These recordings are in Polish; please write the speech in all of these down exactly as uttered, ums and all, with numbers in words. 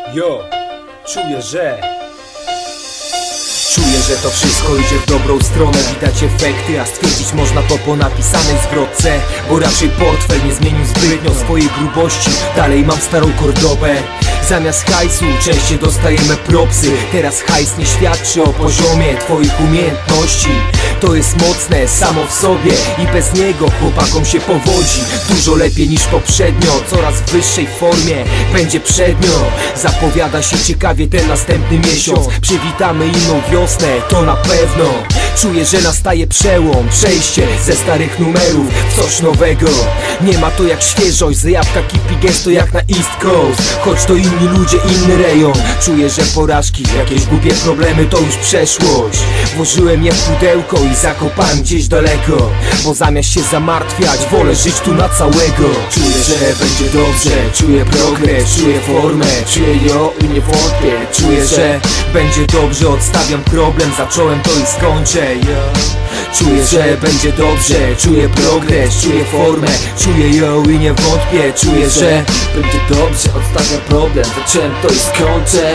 Jo, czuję, że Czuję, że to wszystko idzie w dobrą stronę. Widać efekty, a stwierdzić można to po napisanej zwrotce. Bo raczej portfel nie zmienił zbytnio swojej grubości. Dalej mam starą Cordobę. Zamiast hajsu częściej dostajemy propsy. Teraz hajs nie świadczy o poziomie twoich umiejętności. To jest mocne samo w sobie i bez niego chłopakom się powodzi. Dużo lepiej niż poprzednio, coraz w wyższej formie będzie przednio. Zapowiada się ciekawie ten następny miesiąc. Przywitamy inną wiosnę, to na pewno. Czuję, że nastaje przełom, przejście ze starych numerów w coś nowego. Nie ma to jak świeżość, z jabłka kipi gesto jak na East Coast. Choć to inni ludzie, inny rejon. Czuję, że porażki, jakieś głupie problemy to już przeszłość. Włożyłem je w pudełko i zakopałem gdzieś daleko. Bo zamiast się zamartwiać, wolę żyć tu na całego. Czuję, że będzie dobrze, czuję progres, czuję formę, czuję ją i nie wątpię. Czuję, że będzie dobrze, odstawiam problem, zacząłem to i skończę. Czuję, że będzie dobrze, czuję progres, czuję formę, czuję ją i nie wątpię. Czuję, że będzie dobrze, odstawiam problem, zacząłem to i skończę.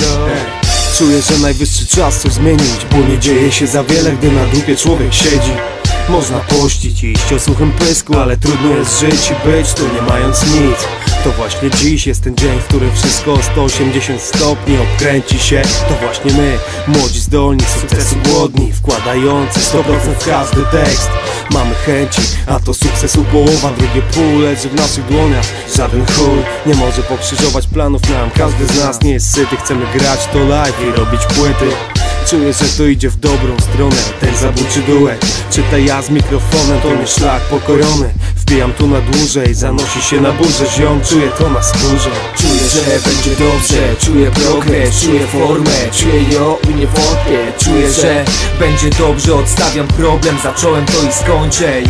Czuję, że najwyższy czas coś zmienić, bo nie dzieje się za wiele, gdy na dupie człowiek siedzi. Można pościć i iść o suchym pysku, ale trudno jest żyć i być tu nie mając nic. To właśnie dziś jest ten dzień, w którym wszystko o sto osiemdziesiąt stopni obkręci się. To właśnie my, młodzi zdolni, sukcesu głodni, wkładający sto procent w każdy tekst. Mamy chęci, a to sukcesu połowa, drugie pół leży w naszych dłoniach. Żaden chuj nie może pokrzyżować planów nam. Każdy z nas nie jest syty, chcemy grać to live i robić płyty. Czuję, że to idzie w dobrą stronę, ten zabójczy duet. Czytaj ja z mikrofonem, to nie szlak pokorony. Wbijam tu na dłużej, zanosi się na burzę. Ziom, czuję to na skórze. Czuję, że będzie dobrze, czuję progres, czuję formę, czuję ją i nie wątpię. Czuję, że będzie dobrze, odstawiam problem, zacząłem to i skończę.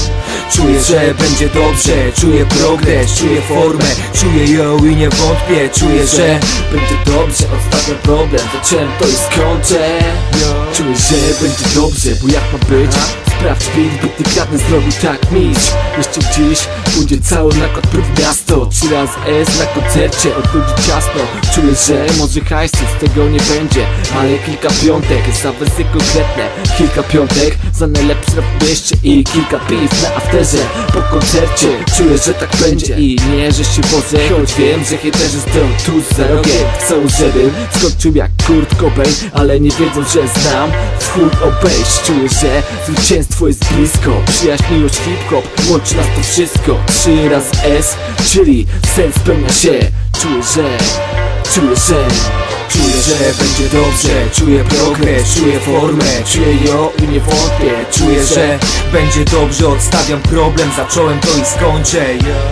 Czuję, że będzie dobrze, czuję progres, czuję formę, czuję ją i nie wątpię. Czuję, że będzie dobrze, odstawiam problem, zacząłem to i skończę. Czuję, że będzie dobrze, bo jak ma być? Sprawdź beat, byty kradny zrobił tak mistrz. Jeszcze dziś pójdzie cały nakład prób miasto. Trzy razy S na koncercie, od ludzi ciasno. Czuję, że może hajsu z tego nie będzie, ale kilka piątek za wersje konkretne. Kilka piątek za najlepszy rap w mieście i kilka piw na afterze po koncercie. Czuję, że tak będzie i nie, że się wodzę, choć wiem, że hejterzy stoją tu za rogiem. Chcą, żebym skończył jak Kurt Cobain, ale nie wiedzą, że znam w chuj obejść. Czuję, że zwycięstwo jest blisko, przyjaźń, miłość, hip-hop, łączy nas to wszystko. Trzy razy S, czyli sen spełnia się. Czuję, że, czuję, że Czuję, że będzie dobrze, czuję progres, czuję formę, czuję ją i nie wątpię. Czuję, że będzie dobrze, odstawiam problem, zacząłem to i skończę.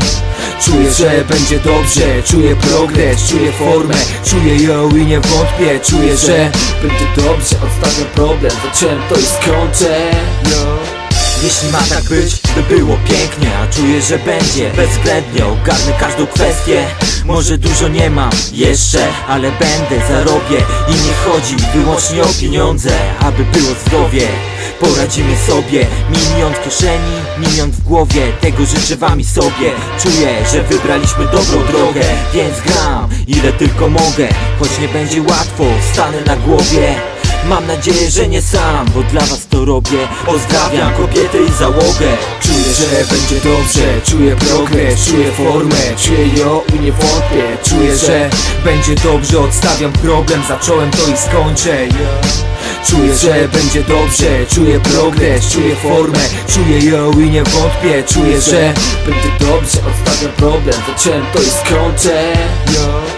Czuję, że będzie dobrze, czuję progres, czuję formę, czuję ją i nie wątpię. Czuję, że będzie dobrze, odstawiam problem, zacząłem to i skończę. Jeśli ma tak być, by było pięknie, a czuję, że będzie bezwzględnie, ogarnę każdą kwestię. Może dużo nie mam jeszcze, ale będę, zarobię i nie chodzi wyłącznie o pieniądze, aby było zdrowie. Poradzimy sobie, milion w kieszeni, milion w głowie, tego życzę wam i sobie. Czuję, że wybraliśmy dobrą drogę, więc gram ile tylko mogę. Choć nie będzie łatwo, stanę na głowie. Mam nadzieję, że nie sam, bo dla was to robię. Pozdrawiam kobiety i załogę. Czuję, że będzie dobrze, czuję progres, czuję formę, czuję ją i nie wątpię. Czuję, że będzie dobrze, odstawiam problem, zacząłem to i skończę. Czuję, że będzie dobrze, czuję progres, czuję formę, czuję ją i nie wątpię. Czuję, że będzie dobrze, odstawiam problem, zacząłem to i skończę.